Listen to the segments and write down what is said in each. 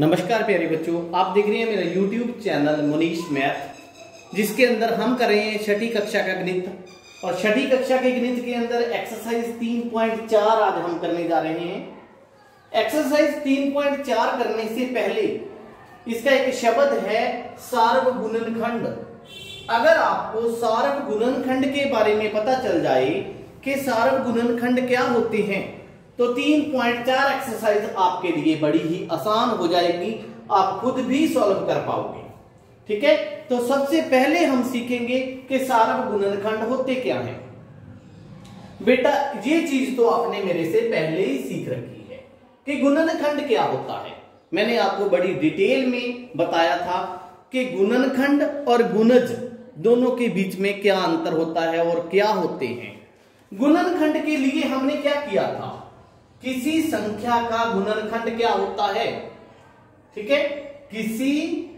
नमस्कार प्यारे बच्चों, आप देख रहे हैं मेरा YouTube चैनल मुनीश मैथ, जिसके अंदर हम कर रहे हैं छठी कक्षा का गणित। और छठी कक्षा के गणित के अंदर एक्सरसाइज 3.4 आज हम करने जा रहे हैं। एक्सरसाइज 3.4 करने से पहले इसका एक शब्द है सार्वगुणनखंड। अगर आपको सार्वगुणनखंड के बारे में पता चल जाए कि सार्वगुणनखंड क्या होते हैं तो 3.4 एक्सरसाइज आपके लिए बड़ी ही आसान हो जाएगी, आप खुद भी सॉल्व कर पाओगे। ठीक है, तो सबसे पहले हम सीखेंगे कि सार्वगुणनखंड होते क्या हैं। बेटा ये चीज तो आपने मेरे से पहले ही सीख रखी है कि गुणनखंड क्या होता है। मैंने आपको बड़ी डिटेल में बताया था कि गुणनखंड और गुणज दोनों के बीच में क्या अंतर होता है और क्या होते हैं। गुणनखंड के लिए हमने क्या किया था, किसी संख्या का गुणनखंड क्या होता है। ठीक है, किसी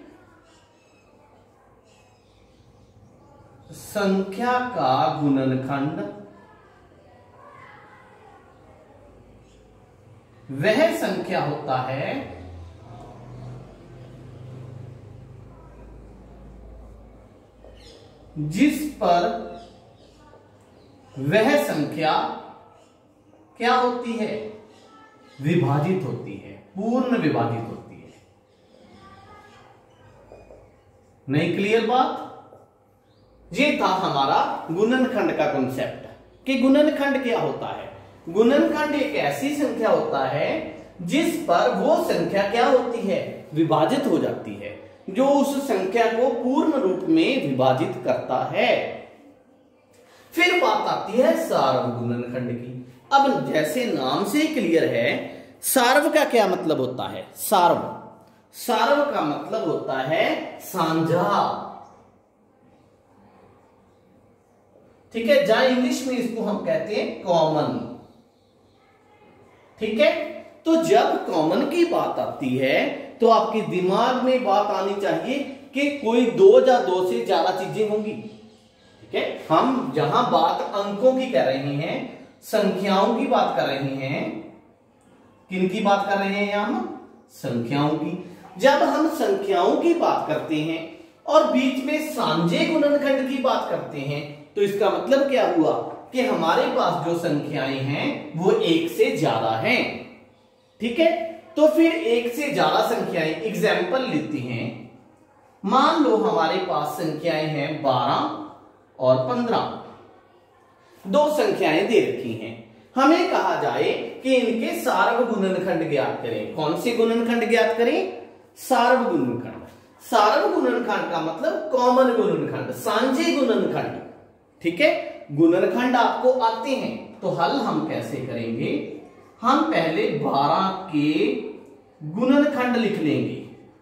संख्या का गुणनखंड वह संख्या होता है जिस पर वह संख्या क्या होती है, विभाजित होती है, पूर्ण विभाजित होती है। नहीं क्लियर बात? ये था हमारा गुणनखंड का कॉन्सेप्ट कि गुणनखंड क्या होता है। गुणनखंड एक ऐसी संख्या होता है जिस पर वो संख्या क्या होती है, विभाजित हो जाती है, जो उस संख्या को पूर्ण रूप में विभाजित करता है। फिर बात आती है सार्वगुणनखंड की। अब जैसे नाम से क्लियर है, सार्व का क्या मतलब होता है। सार्व का मतलब होता है साझा। ठीक है, जहां इंग्लिश में इसको हम कहते हैं कॉमन। ठीक है, तो जब कॉमन की बात आती है तो आपके दिमाग में बात आनी चाहिए कि कोई दो या दो से ज्यादा चीजें होंगी। ठीक है, हम जहां बात अंकों की कर रहे हैं, संख्याओं की बात कर रहे हैं, किनकी बात कर रहे हैं हम, संख्याओं की। जब हम संख्याओं की बात करते हैं और बीच में साझे गुणनखंड की बात करते हैं तो इसका मतलब क्या हुआ कि हमारे पास जो संख्याएं हैं वो एक से ज्यादा हैं। ठीक है, तो फिर एक से ज्यादा संख्याएं, एग्जाम्पल लेते हैं। मान लो हमारे पास संख्याएं हैं 12 और 15, दो संख्याएं दे रखी हैं। हमें कहा जाए कि इनके सार्वगुणनखंड ज्ञात करें। कौन से गुणनखंड ज्ञात करें? सार्वगुणनखंड। सार्वगुणनखंड का मतलब कॉमन गुणनखंड, साझे गुणनखंड। ठीक है, गुणनखंड आपको आते हैं तो हल हम कैसे करेंगे, हम पहले 12 के गुणनखंड लिख लेंगे।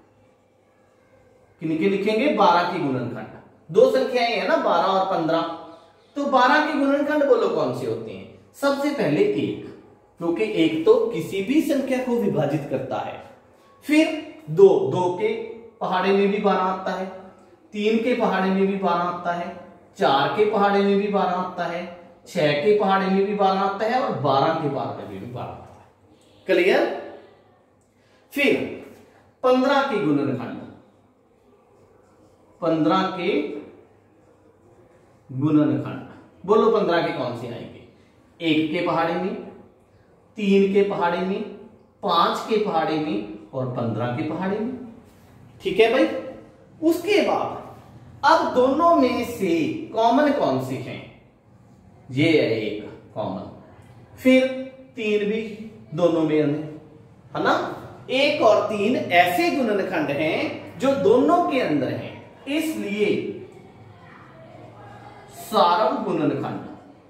किनके लिखेंगे? 12 के गुणनखंड। दो संख्याएं हैं ना, 12 और 15, तो 12 के गुणनखंड बोलो कौन से होते हैं। सबसे पहले 1, क्योंकि 1 तो किसी भी संख्या को विभाजित करता है। फिर 2 के पहाड़े में भी 12 आता है, 3 के पहाड़े में भी 12 आता है, 4 के पहाड़े में भी 12 आता है, 6 के पहाड़े में भी 12 आता है और 12 के पहाड़े में भी 12 आता है। क्लियर? फिर 15 के गुणनखंड, 15 के गुणनखंड बोलो 15 के कौन से आएंगे? 1 के पहाड़े में, 3 के पहाड़े में, 5 के पहाड़े में और 15 के पहाड़े में। ठीक है भाई। उसके बाद अब दोनों में से कॉमन कौन से हैं? ये है एक कॉमन, फिर 3 भी दोनों में है ना। 1 और 3 ऐसे गुणनखंड हैं जो दोनों के अंदर हैं, इसलिए सार्वगुणनखंड।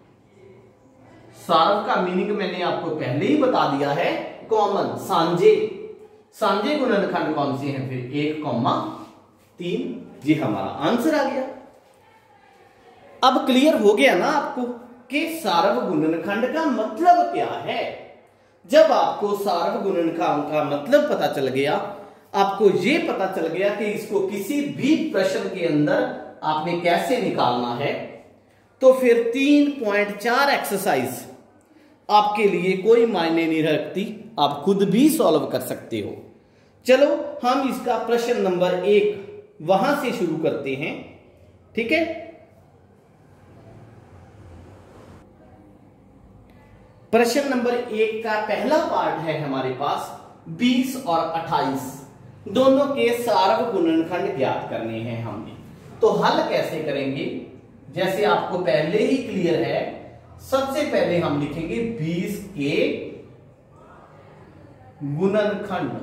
सार्व का मीनिंग मैंने आपको पहले ही बता दिया है, कॉमन, साझे। साझे गुणनखंड कौन से हैं? फिर 1, 3। जी हमारा आंसर आ गया। अब क्लियर हो गया ना आपको कि सार्वगुणनखंड का मतलब क्या है। जब आपको सार्वगुणनखंड का मतलब पता चल गया, आपको यह पता चल गया कि इसको किसी भी प्रश्न के अंदर आपने कैसे निकालना है, तो फिर 3.4 एक्सरसाइज आपके लिए कोई मायने नहीं रखती, आप खुद भी सॉल्व कर सकते हो। चलो हम इसका प्रश्न नंबर 1 वहां से शुरू करते हैं, ठीक है। प्रश्न नंबर 1 का पहला पार्ट है हमारे पास 20 और 28 दोनों के सार्व गुणनखंड ज्ञात करने हैं हमने। तो हल कैसे करेंगे, जैसे आपको पहले ही क्लियर है, सबसे पहले हम लिखेंगे 20 के गुणनखंड,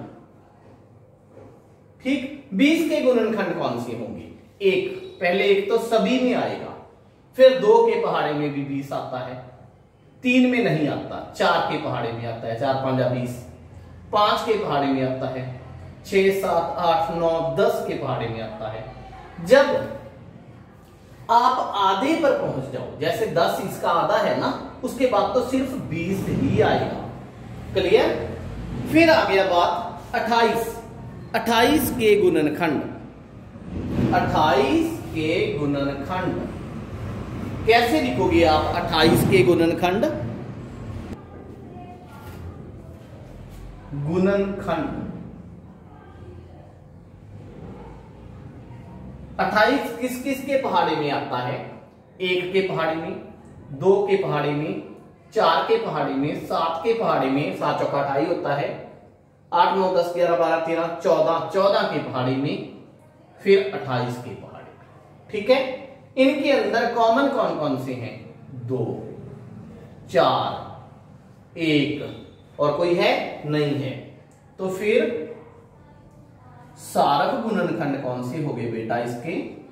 ठीक। 20 के गुणनखंड कौन से होंगे, एक, पहले एक तो सभी में आएगा, फिर 2 के पहाड़े में भी 20 आता है, 3 में नहीं आता, 4 के पहाड़े में आता है, 4 5 20, 5 के पहाड़े में आता है, 6 7 8 9 10 के पहाड़े में आता है। जब आप आधे पर पहुंच जाओ, जैसे 10 इसका आधा है ना, उसके बाद तो सिर्फ 20 ही आएगा, क्लियर। फिर आ गया बात 28, 28 के गुणनखंड, 28 के गुणनखंड कैसे लिखोगे आप 28 के गुणनखंड, गुणनखंड 28 किस किस के पहाड़े में आता है, 1 के पहाड़े में, 2 के पहाड़े में, 4 के पहाड़े में, 7 के पहाड़े में, 7 चौका 28 होता है, 8 9 10 11 12 13 14, 14 के पहाड़े में, फिर 28 के पहाड़े में, ठीक है। इनके अंदर कॉमन कौन कौन से हैं, 2 4 1 और कोई है नहीं है। तो फिर सारक गुणनखंड कौन से हो गए बेटा इसके,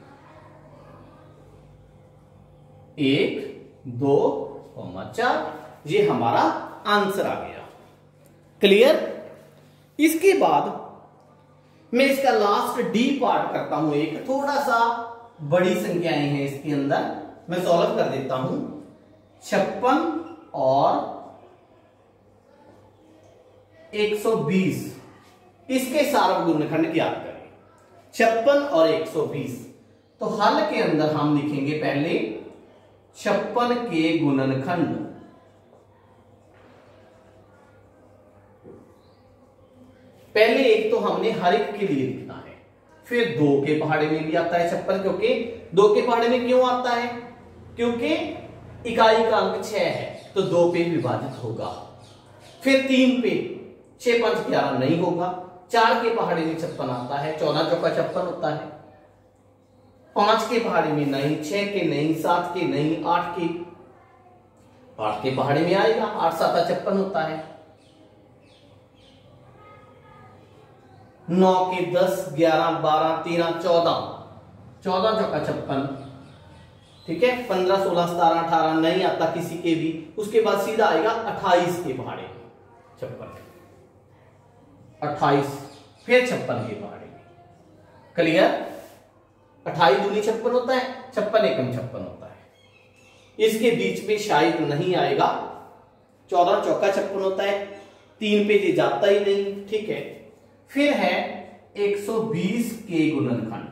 1 2 4, ये हमारा आंसर आ गया, क्लियर। इसके बाद मैं इसका लास्ट डी पार्ट करता हूं, एक थोड़ा सा बड़ी संख्याएं हैं इसके अंदर, मैं सॉल्व कर देता हूं। 56 और 120 इसके सार्व गुणनखंड ज्ञात करें, 56 और 120। तो हल के अंदर हम लिखेंगे पहले 56 के गुणनखंड, पहले एक तो हमने हर एक के लिए लिखना है, फिर 2 के पहाड़े में भी आता है 56, क्योंकि 2 के पहाड़े में क्यों आता है, क्योंकि इकाई का अंक 6 है तो 2 पे विभाजित होगा, फिर 3 पे 6 5 11 नहीं होगा, 4 के पहाड़े में 56 आता है, 14 चौका 56 होता है, 5 के पहाड़े में नहीं, 6 के नहीं, 7 के नहीं, 8 के पहाड़े में आएगा, 8 7 56 होता है, 9 के 10 11 12 13 14, 14 चौका 56, ठीक है। 15 16 17 18 नहीं आता किसी के भी, उसके बाद सीधा आएगा 28 के पहाड़े में 56, 28 फिर 56 के पहाड़े में, क्लियर। 28 दूनी 56 होता है, 56 एकम 56 होता है, इसके बीच में शायद नहीं आएगा, 14 चौका 56 होता है, 3 पे ये जाता ही नहीं, ठीक है। फिर है 120 के गुणनखंड,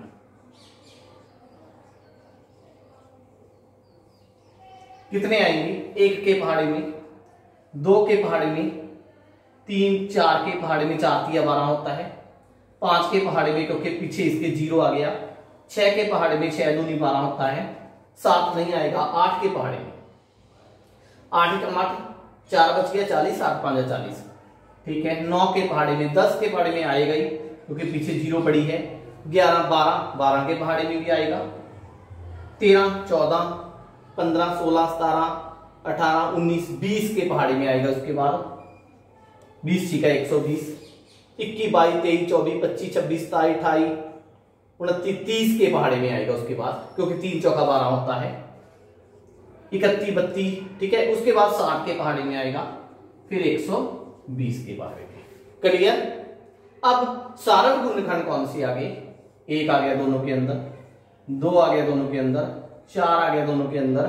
कितने आएंगे, 1 के पहाड़े में, 2 के पहाड़े में, 3 4 के पहाड़े में, 4 3 12 होता है, 5 के पहाड़े में क्योंकि पीछे इसके 0 आ गया, 6 के पहाड़े में 6 दूनी 12 होता है, 7 नहीं आएगा, 8 के पहाड़े में, 8 एकम 8, 4 बच गया 40, 8 5 40, ठीक है। 9 के पहाड़े में, 10 के पहाड़े में आएगा ही क्योंकि पीछे 0 पड़ी है, 11 12, 12 के पहाड़े में भी आएगा, 13 14 15 16 17 18 19 20 के पहाड़े में आएगा, उसके बाद 20 छिका 120, 21 22 23 24 25 26 27 28 29 30 के पहाड़े में आएगा, उसके बाद क्योंकि 3 चौका 12 होता है, 31 32, ठीक है। उसके बाद 60 के पहाड़े में आएगा, फिर 120 के पहाड़े में, क्लियर। अब सारव गुणनखंड कौन सी आ गई, 1 आ गया दोनों के अंदर, 2 आ गया दोनों के अंदर, 4 आ गया दोनों के अंदर,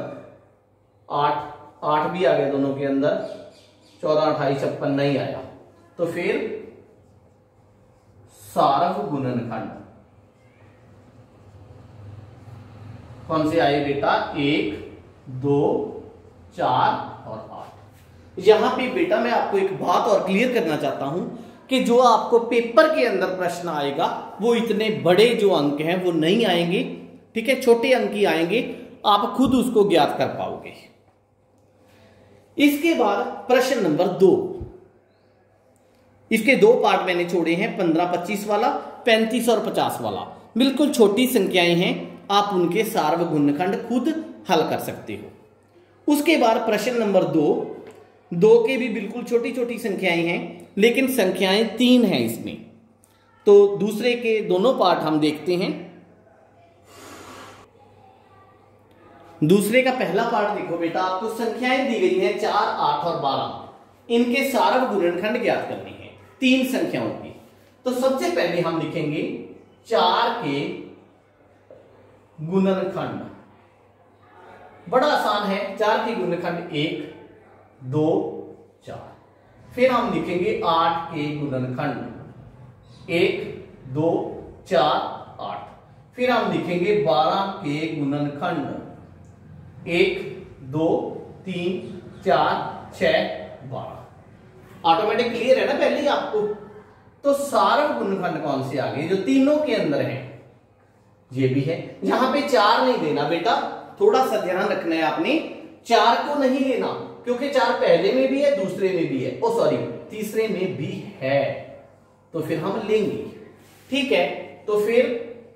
8 भी आ गया दोनों के अंदर, 14 28 56 नहीं आया, तो फिर सारव गुणनखंड कौन से आए बेटा, 1 2 4 और 8। यहां पे बेटा मैं आपको एक बात और क्लियर करना चाहता हूं, कि जो आपको पेपर के अंदर प्रश्न आएगा वो इतने बड़े जो अंक हैं वो नहीं आएंगे, ठीक है, छोटे अंक ही आएंगे, आप खुद उसको ज्ञात कर पाओगे। इसके बाद प्रश्न नंबर 2, इसके दो पार्ट मैंने छोड़े हैं, 15-25 वाला, 35 और 50 वाला। बिल्कुल छोटी संख्याएं हैं, आप उनके सार्वगुणनखंड खुद हल कर सकते हो। उसके बाद प्रश्न नंबर 2 के भी बिल्कुल छोटी छोटी संख्याएं हैं, लेकिन संख्याएं 3 हैं इसमें। तो दूसरे के दोनों पार्ट हम देखते हैं। दूसरे का पहला पार्ट देखो बेटा, आपको संख्याएं दी गई हैं 4, 8 और 12, इनके सार्वगुणनखंड ज्ञात करने हैं 3 संख्याओं की। तो सबसे पहले हम लिखेंगे 4 के गुणनखंड। बड़ा आसान है, 4 के गुणनखंड 1, 2, 4। फिर हम लिखेंगे 8 के गुणनखंड 1, 2, 4, 8। फिर हम लिखेंगे 12 के गुणनखंड 1, 2, 3, 4, 6, 12। ऑटोमेटिक क्लियर है ना पहले ही आपको। तो सार्वगुणनखंड कौन से आ गए, जो तीनों के अंदर है, ये भी है। यहां पे 4 नहीं देना बेटा, थोड़ा सा ध्यान रखना है आपने, 4 को नहीं लेना, क्योंकि 4 पहले में भी है, दूसरे में भी है, तीसरे में भी है, तो फिर हम लेंगे, ठीक है। तो फिर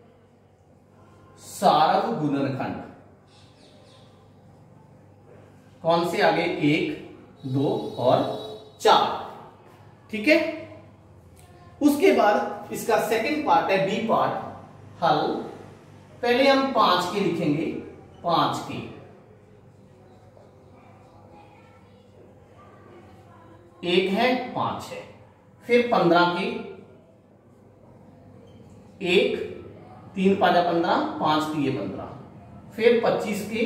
सार्वगुणनखंड कौन से आगे, 1, 2 और 4, ठीक है। उसके बाद इसका सेकंड पार्ट है बी पार्ट, हल। पहले हम 5 के लिखेंगे, 5 के 1 है, 5 है। फिर 15 के 1, 3 5 15, 5 3 15। फिर 25 के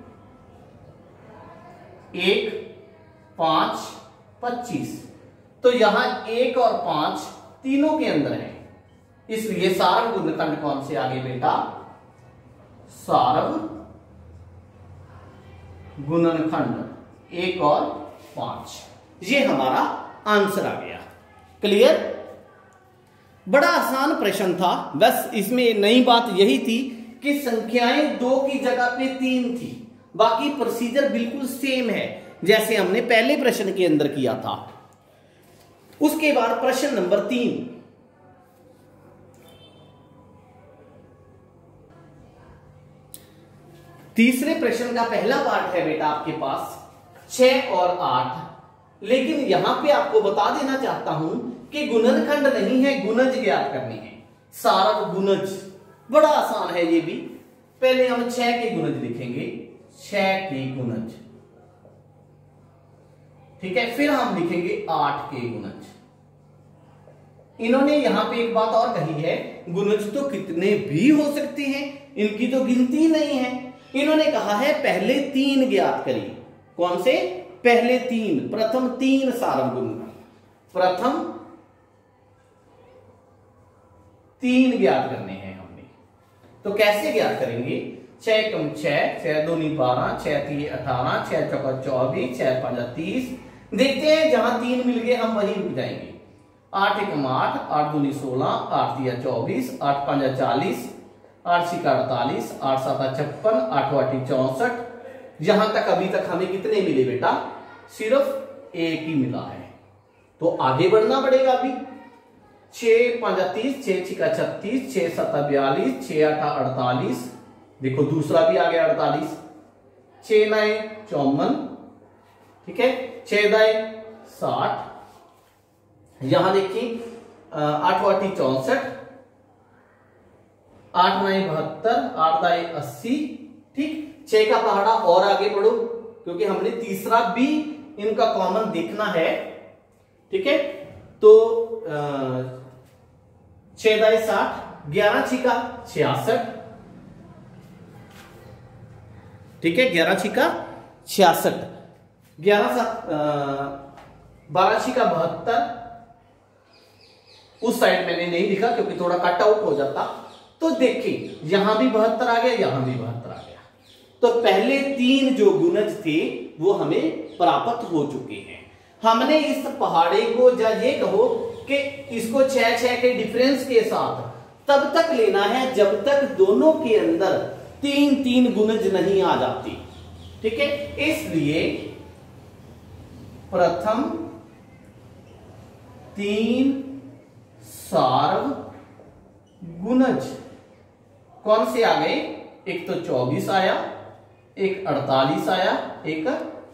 1, 5, 25। तो यहां 1 और 5 तीनों के अंदर है, इसलिए सार्वगुणनखंड कौन से आगे बेटा, सार्वगुणनखंड 1 और 5, ये हमारा आंसर आ गया। क्लियर? बड़ा आसान प्रश्न था, बस इसमें नई बात यही थी कि संख्याएं 2 की जगह पे 3 थी, बाकी प्रोसीजर बिल्कुल सेम है जैसे हमने पहले प्रश्न के अंदर किया था। उसके बाद प्रश्न नंबर 3, तीसरे प्रश्न का पहला पार्ट है बेटा आपके पास 6 और 8, लेकिन यहां पे आपको बता देना चाहता हूं कि गुणनखंड नहीं है, गुणज ज्ञात करनी है, सार्वगुणज। बड़ा आसान है ये भी। पहले हम 6 के गुणज लिखेंगे, 6 के गुणज, ठीक है। फिर हम लिखेंगे 8 के गुणज। इन्होंने यहां पे एक बात और कही है, गुणज तो कितने भी हो सकते हैं, इनकी तो गिनती नहीं है। इन्होंने कहा है पहले 3 ज्ञात करिए। कौन से? पहले 3, प्रथम 3 सार्वगुणनखंड, प्रथम 3 ज्ञात करने हैं हमने। तो कैसे ज्ञात करेंगे? 6 कम 6, 6 दूनी 12, 6 3 18, 6 चौका 24, 6 5 30। देखते हैं जहां 3 मिल गए हम वहीं रुक जाएंगे। 8 एकम 8, 8 दूनी 16, 8 3 24, 8 5 40, 8 6 48, 8 7 56, 8 8 64। यहां तक अभी तक हमें कितने मिले बेटा? सिर्फ 1 ही मिला है, तो आगे बढ़ना पड़ेगा अभी। 6 5 30, 6 6 36, 6 7 42, 6 8 48। देखो दूसरा भी आ गया 48, 6 9 54, ठीक है, 6 दाए 60। यहां देखिए 8 8 64, 8 9 72, 8 दाए 80, ठीक। 6 का पहाड़ा और आगे बढ़ो, क्योंकि हमने तीसरा भी इनका कॉमन देखना है, ठीक है। तो 6 दाए 60, 11 छिका 66, ठीक है, 11 छिका 66, 11 12 छिका 72। उस साइड मैंने नहीं लिखा क्योंकि थोड़ा कट आउट हो जाता। तो देखिए यहां भी 72 आ गया, यहां भी 72 आ गया। तो पहले 3 जो गुणज थे वो हमें प्राप्त हो चुके हैं। हमने इस पहाड़े को, या ये कहो कि इसको 6 के डिफरेंस के साथ तब तक लेना है जब तक दोनों के अंदर 3 गुणज नहीं आ जाती। ठीक है, इसलिए प्रथम 3 सार्व गुणज कौन से आ गए? एक तो 24 आया, एक 48 आया, एक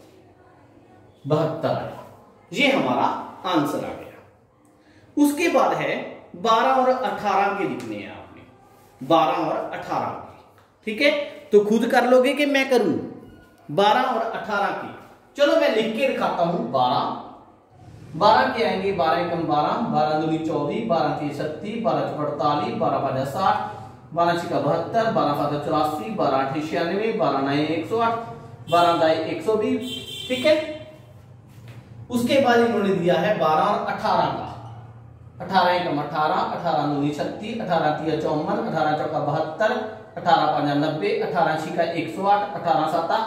72 आया। ये हमारा आंसर आ गया। उसके बाद है 12 और 18 के लिखने हैं आपने, 12 और 18 के। ठीक है, तो खुद कर लोगे कि मैं करूं? 12 और 18 की चलो मैं लिख के दिखाता हूं। 12 के आएंगे 12 एकम 12, 12 दूनी 24, 12 तीन 36, 12 चौक 48, 12 पाँच 60, 12 छिका 72, 12 सात 84, 12 आठ 96, 12 नए 108, 12 दाई 120। ठीक है, उसके बाद इन्होंने दिया है 12 और 18 का। 18 एकम 18, 18 दूनी 36, 18 तीन 54, 18 चौका 72, 18 पाँच 90, 18 छिका 108, 18 साता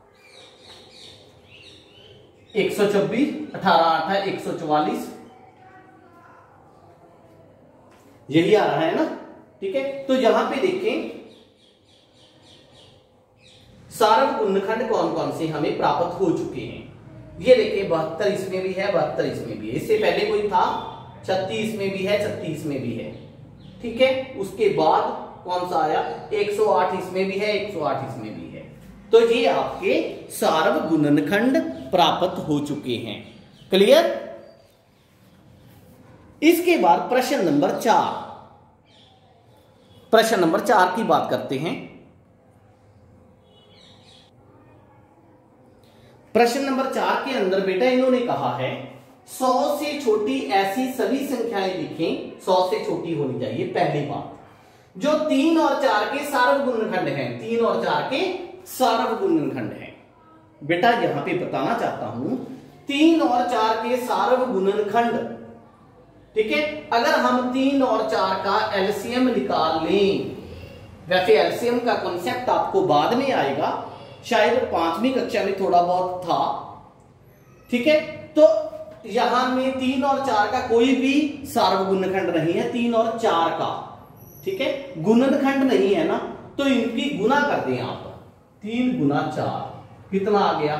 124, 18 आठ 144। यही आ रहा है ना? ठीक है, तो यहां पे देखें सार्व गुणनखंड कौन कौन से हमें प्राप्त हो चुके हैं। ये देखें 72 इसमें भी है, 72 इसमें भी है। इससे पहले कोई था 36 में भी है, 36 में भी है। ठीक है, उसके बाद कौन सा आया? 108 इसमें भी है, 108 इसमें भी है। तो ये आपके सार्व गुणनखंड प्राप्त हो चुके हैं। क्लियर? इसके बाद प्रश्न नंबर 4, प्रश्न नंबर 4 की बात करते हैं। प्रश्न नंबर 4 के अंदर बेटा इन्होंने कहा है 100 से छोटी ऐसी सभी संख्याएं लिखें, 100 से छोटी होनी चाहिए। पहली बात, जो 3 और 4 के सार्व गुणनखंड हैं, 3 और 4 के सार्व गुणनखंड हैं। बेटा यहां पे बताना चाहता हूं 3 और 4 के सार्व गुणनखंड। ठीक है, अगर हम 3 और 4 का एलसीएम निकाल लें, वैसे एलसीएम का कॉन्सेप्ट आपको बाद में आएगा, शायद 5वीं कक्षा में थोड़ा बहुत था। ठीक है, तो यहां में 3 और 4 का कोई भी सार्व गुणनखंड नहीं है, 3 और 4 का। ठीक है, गुणनखंड नहीं है ना, तो इनकी गुना कर दें आप। 3 गुना 4 कितना आ गया?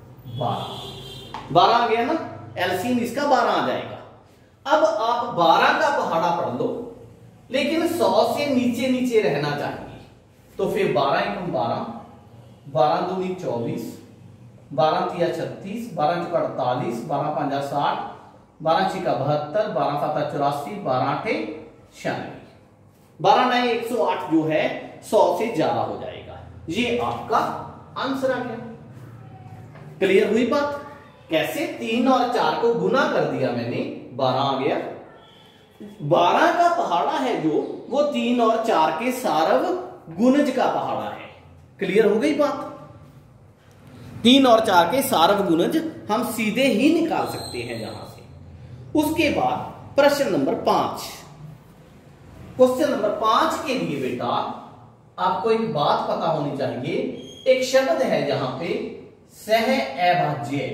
12 आ गया ना, एलसीएम इसका 12 आ जाएगा। अब आप 12 का पहाड़ा पढ़ लो, लेकिन 100 से नीचे नीचे रहना चाहिए, तो फिर 12 एकम 12, 12 दूनी 24, 12 तिया 36, 12 चौका 48, 12 पाँचा 60, 12 छिका 72, 12 साता 84, 12 आठे 96, 12 नए 108 जो है 100 से ज्यादा हो जाएगा। ये आपका आंसर आ गया। क्लियर हुई बात? कैसे? 3 और 4 को गुना कर दिया मैंने, 12 आ गया। 12 का पहाड़ा है जो, वो 3 और 4 के सार्व गुणज का पहाड़ा है। क्लियर हो गई बात? 3 और 4 के सार्व गुणज हम सीधे ही निकाल सकते हैं यहां से। उसके बाद प्रश्न नंबर 5, क्वेश्चन नंबर 5 के लिए बेटा आपको एक बात पता होनी चाहिए। एक शब्द है जहां पे सह अभाज्य,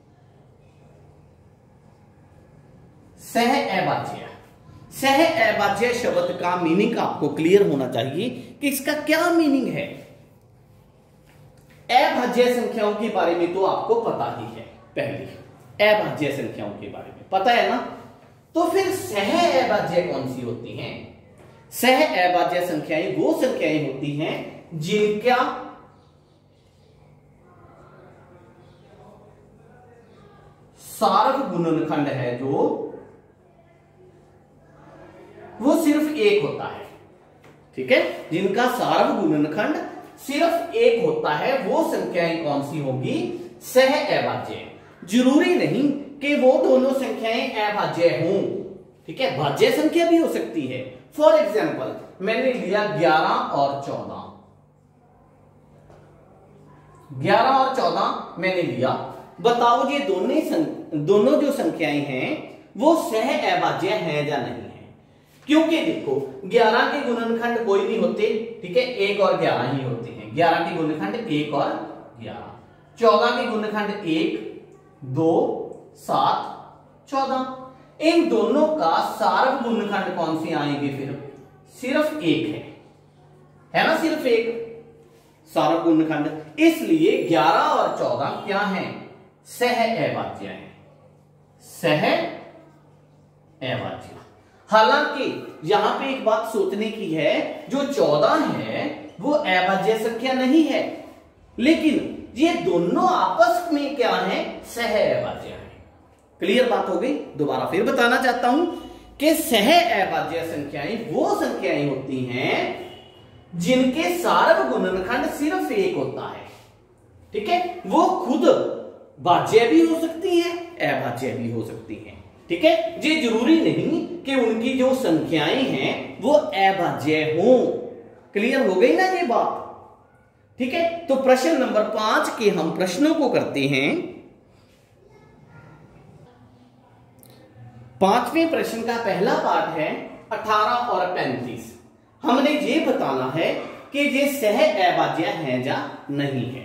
सह अभाज्य, सह अभाज्य शब्द का मीनिंग आपको क्लियर होना चाहिए कि इसका क्या मीनिंग है। अभाज्य संख्याओं के बारे में तो आपको पता ही है, पहले अभाज्य संख्याओं के बारे में पता है ना, तो फिर सह अभाज्य कौन सी होती हैं? सह अभाज्य संख्याएं वो संख्याएं होती हैं जिनका सार्व गुणनखंड है जो वो सिर्फ एक होता है। ठीक है, जिनका सार्व गुणनखंड सिर्फ एक होता है, वो संख्याएं कौन सी होगी? सह अभाज्य। जरूरी नहीं कि वो दोनों संख्याएं अभाज्य हों। ठीक है, भाज्य संख्या भी हो सकती है। फॉर एग्जाम्पल मैंने लिया 11 और 14, 11 और 14 मैंने लिया। बताओ ये दोनों जो संख्याएं हैं वो सह अभाज्य हैं या नहीं है? क्योंकि देखो 11 के गुणनखंड कोई नहीं होते। ठीक है, 1 और 11 ही होते हैं। 11 के गुणनखंड 1 और 11, 14 के गुणनखंड 1, 2, 7, 14। इन दोनों का सार्व गुणनखंड कौन से आएंगे? फिर सिर्फ एक है ना, सिर्फ एक सार्व गुणनखंड। इसलिए 11 और 14 क्या है? सह अभाज्य है, सह अभाज्य। हालांकि यहां पे एक बात सोचने की है, जो 14 है वो अभाज्य संख्या नहीं है, लेकिन ये दोनों आपस में क्या है? सह अभाज्य है। क्लियर बात हो गई? दोबारा फिर बताना चाहता हूं कि सह अभाज्य संख्याएं वो संख्याएं होती हैं जिनके सार्व गुणनखंड सिर्फ एक होता है। ठीक है, वो खुद भाज्य भी हो सकती है, अभाज्य भी हो सकती हैं। ठीक है, ये जरूरी नहीं कि उनकी जो संख्याएं हैं वो अभाज्य हो। क्लियर हो गई ना ये बात? ठीक है, तो प्रश्न नंबर 5 के हम प्रश्नों को करते हैं। 5वें प्रश्न का पहला पार्ट है 18 और 35। हमने ये बताना है कि ये सह अभाज्य है या नहीं है।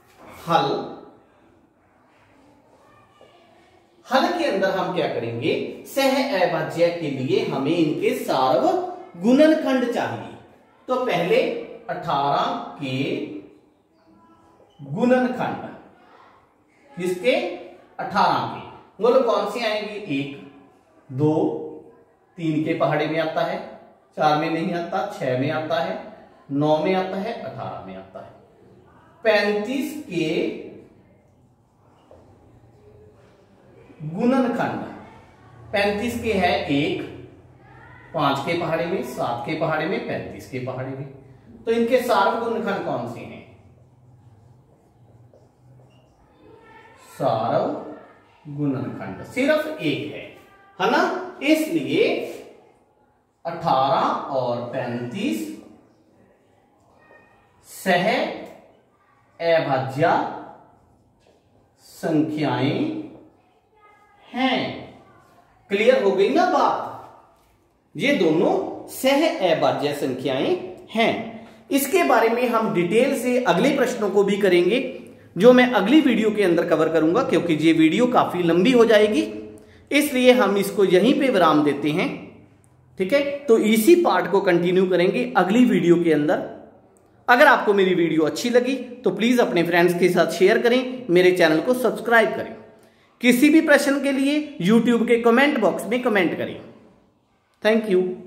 हल के अंदर हम क्या करेंगे? सह अभाज्य के लिए हमें इनके सार्व गुणनखंड चाहिए। तो पहले 18 के गुणनखंड, किसके? 18 के। बोलो कौन से आएंगे? 1, 2, 3 के पहाड़े में आता है, 4 में नहीं आता, 6 में आता है, 9 में आता है, 18 में आता है। 35 के गुणनखंड, 35 के है 1, 5 के पहाड़े में, 7 के पहाड़े में, 35 के पहाड़े में। तो इनके सार्व गुणनखंड कौन से हैं? सार्व गुणनखंड सिर्फ एक है ना? इसलिए 18 और 35 सह अभाज्य संख्याएं हैं। क्लियर हो गई ना बात? ये दोनों सह अभाज्य संख्याएं हैं। इसके बारे में हम डिटेल से अगले प्रश्नों को भी करेंगे, जो मैं अगली वीडियो के अंदर कवर करूंगा, क्योंकि ये वीडियो काफी लंबी हो जाएगी, इसलिए हम इसको यहीं पे विराम देते हैं। ठीक है, तो इसी पार्ट को कंटिन्यू करेंगे अगली वीडियो के अंदर। अगर आपको मेरी वीडियो अच्छी लगी तो प्लीज अपने फ्रेंड्स के साथ शेयर करें, मेरे चैनल को सब्सक्राइब करें। किसी भी प्रश्न के लिए यूट्यूब के कमेंट बॉक्स में कमेंट करें। Thank you.